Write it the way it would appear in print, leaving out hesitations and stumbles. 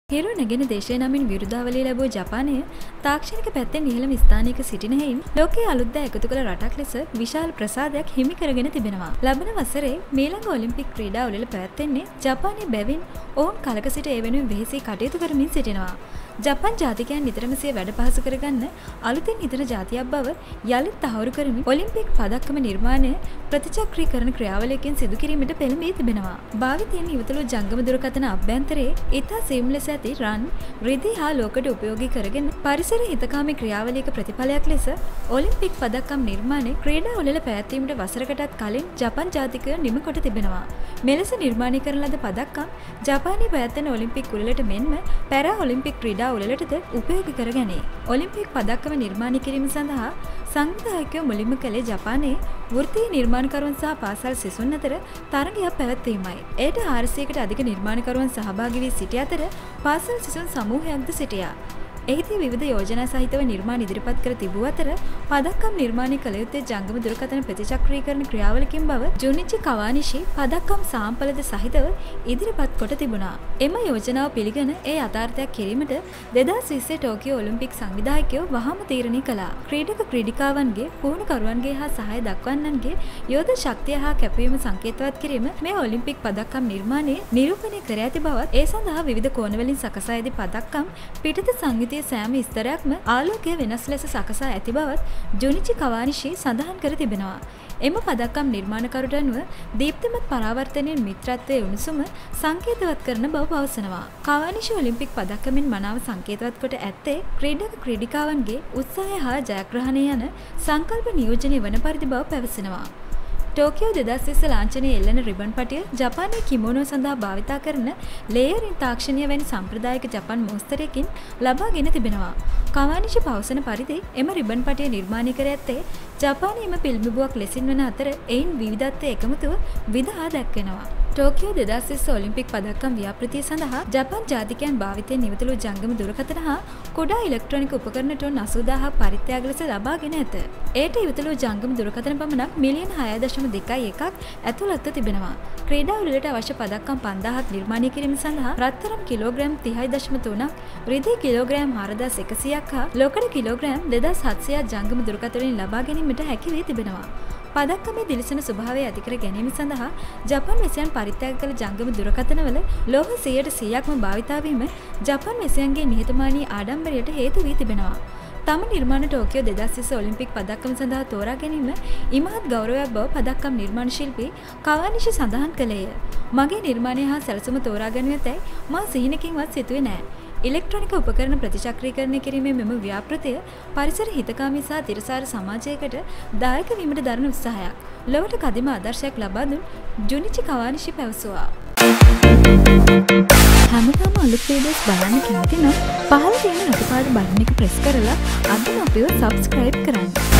හිරු නැගෙන දේශය නමින් විරුදාවලිය ලැබූ ජපානය තාක්ෂණික පැත්තෙන් ඉහළම ස්ථානයක සිටින හේයින් ලෝකයේ අලුත් දෑ එකතු කළ රටක් ලෙස විශාල ප්‍රසාදයක් හිමි කරගෙන තිබෙනවා. ලබන වසරේ මීළඟ ඔලිම්පික් ක්‍රීඩා උළෙල පැවැත්වෙන්නේ ජපානයේ බැවින් ඔවුන් කලක සිට ඒ වෙනුවෙන් වෙහෙසී කටයුතු කරමින් සිටිනවා. ජපාන් ජාතිකයන් නිතරම සිය වැඩ පහසු කරගන්න අලුතින් හිතන ජාතියක් බව යළිත් තහවුරු කරමින් ඔලිම්පික් පදක්කම නිර්මාණය ප්‍රතිචක්‍රීකරණ ක්‍රියාවලියකින් සිදු කිරීමට පෙළඹී තිබෙනවා. භාවිතයෙන් ඉවතුළු ජංගම දුරකථන අභ්‍යන්තරයේ ඉතා සියුම් ලෙස ඇති රන්, රිදී හා ලෝකඩ උපයෝගී කරගෙන පරිසර හිතකාමී ක්‍රියාවලියක ප්‍රතිඵලයක් ලෙස ඔලිම්පික් පදක්කම් නිර්මාණය ක්‍රීඩා උළෙල පැවැත්වීමට වසරකටත් කලින් ජපාන් ජාතිකයෝ නිම කොට තිබෙනවා. මෙලෙස නිර්මාණය කරන ලද පදක්කම් ජපානයේ පැවැත්වෙන ඔලිම්පික් උළෙලට මෙන්ම පැරා ඔලිම්පික් ක්‍රීඩා උළෙලටද උපයෝගී කර ගැනේ. ඔලිම්පික් පදක්කම නිර්මාණය කිරීම සඳහා සංවිධායකයෝ මුලින්ම කළේ ජපානයේ වෘත්තීය නිර්මාණකරුවන් සහ පාසල් සිසුන් අතර තරගයක් පැවැත්වීමයි. එයට 400කට අධික නිර්මාණකරුවන් සහභාගී වී සිටි අතර පාසල් සිසුන් සමූහයක්ද සිටියා. එහිදී විවිධ යෝජනා සහිතව නිර්මාණ ඉදිරිපත් කර තිබූ අතර පදක්කම් නිර්මාණය කළ යුත්තේ ජංගම දුරකථන ප්‍රතිචක්‍රීකරණ ක්‍රියාවලියකින් බව ජුනිචි කවානිෂි පදක්කම් සාම්පලද සහිතව ඉදිරිපත් කොට තිබුණා. එම යෝජනාව පිළිගෙන ඒ යථාර්ථයක් කිරීමට 2020 ටෝකියෝ ඔලිම්පික් සංවිධායකයෝ වහාම තීරණය කළා. ක්‍රීඩක ක්‍රීඩිකාවන්ගේ පුහුණුකරුවන්ගේ හා සහාය දක්වන්නන්ගේ යෝධ ශක්තිය හා කැපවීම සංකේතවත් කිරීම මේ ඔලිම්පික් පදක්කම් නිර්මාණය නිරූපණය කර ඇති බවත් ඒ සඳහා විවිධ කෝණවලින් සකසා ඇති පදක්කම් පිටත සංවිධ සෑම ස්තරයක්ම ආලෝකය වෙනස් ලෙස සකසා ඇති බවත් ජුනිචි කවානිෂි සඳහන් කර තිබෙනවා. එම පදක්කම් නිර්මාණකරුට අනුව දීප්තිමත් පරාවර්තනයෙන් මිත්‍රත්වයේ උණුසුම සංකේතවත් කරන බව පවසනවා. කවානිෂි ඔලිම්පික් පදක්කමින් මනාව සංකේතවත් කොට ඇත්තේ ක්‍රීඩක ක්‍රීඩිකාවන්ගේ උත්සාහය හා ජයග්‍රහණය යන සංකල්ප නියෝජනය වන පරිදි බව පැවසෙනවා. ටෝකියෝ 2020 ලාංඡනයේ එල්ලෙන රිබන් පටිය ජපානයේ කිමෝනෝ සඳහා භාවිතා කරන ලේයරින් තාක්ෂණය වැනි සම්ප්‍රදායික ජපාන් මෝස්තරයකින් ලබාගෙන තිබෙනවා. කවානිෂි පවසන පරිදි එම රිබන් පටිය නිර්මාණය කර ඇත්තේ ජපානයේම පිළිඹුවක් ලෙසින් වන අතර එයින් විවිධත්වයේ එකමුතුව විදහා දැක්වෙනවා. ටෝකියෝ 2020 ඔලිම්පික් පදක්කම් ව්‍යාපෘතිය සඳහා ජපාන් ජාතිකයන් භාවිතයෙන් නිවතුළු ජංගම දුරකථන හා කුඩා ඉලෙක්ට්‍රොනික උපකරණ ටොන් 80000ක් පරිත්‍යාග ලෙස ලබාගෙන ඇත. එයට ඉවතුළු ජංගම දුරකථන පමණක් මිලියන 6.2ක් ඇතුළත්ව තිබෙනවා. ක්‍රීඩා උළෙලට අවශ්‍ය පදක්කම් 5000ක් නිර්මාණය කිරීම සඳහා රත්තරන් කිලෝග්‍රෑම් 30.3ක්, රිදී කිලෝග්‍රෑම් 4100ක් හා ලෝකඩ කිලෝග්‍රෑම් 2700ක් ජංගම දුරකථනයෙන් ලබා ගැනීමට හැකි වී තිබෙනවා. පදක්කමේ දිලිසෙන ස්වභාවය ඇති කර ගැනීම සඳහා ජපාන් වැසියන් පරිත්‍යාග කළ ජංගම දුරකථනවල ලෝහ 100%ක්ම භාවිතා වීම ජපාන් වැසියන්ගේ නිහතමානී ආඩම්බරයට හේතු වී තිබෙනවා. තම නිර්මාණ ටෝකියෝ 2020 ඔලිම්පික් පදක්කම සඳහා තෝරා ගැනීම ඉමහත් ගෞරවයක් බව පදක්කම් නිර්මාණ ශිල්පී කවානිෂි සඳහන් කළේය. මගේ නිර්මාණය හා සැලසුම තෝරා ගැනීමතයි මා සිහිනකින්වත් සිතුවේ නෑ. ඉලෙක්ට්‍රොනික උපකරණ ප්‍රතිචක්‍රීකරණය කිරීමේ මෙම ව්‍යාපෘතිය පරිසර හිතකාමී සහ තිරසාර සමාජයකට දායක වීමට දරන උත්සාහයක්. ලොවට කදිම ආදර්ශයක් ලබා දුන් ජුනිචි කවානිෂි පැවසුවා. හැමදාම අලුත් වීඩියෝස් බලන්න කැමති නම් පහළ තියෙන අඩපාඩු බටන් එක ප්‍රෙස් කරලා අදම අපිව සබ්ස්ක්‍රයිබ් කරන්න.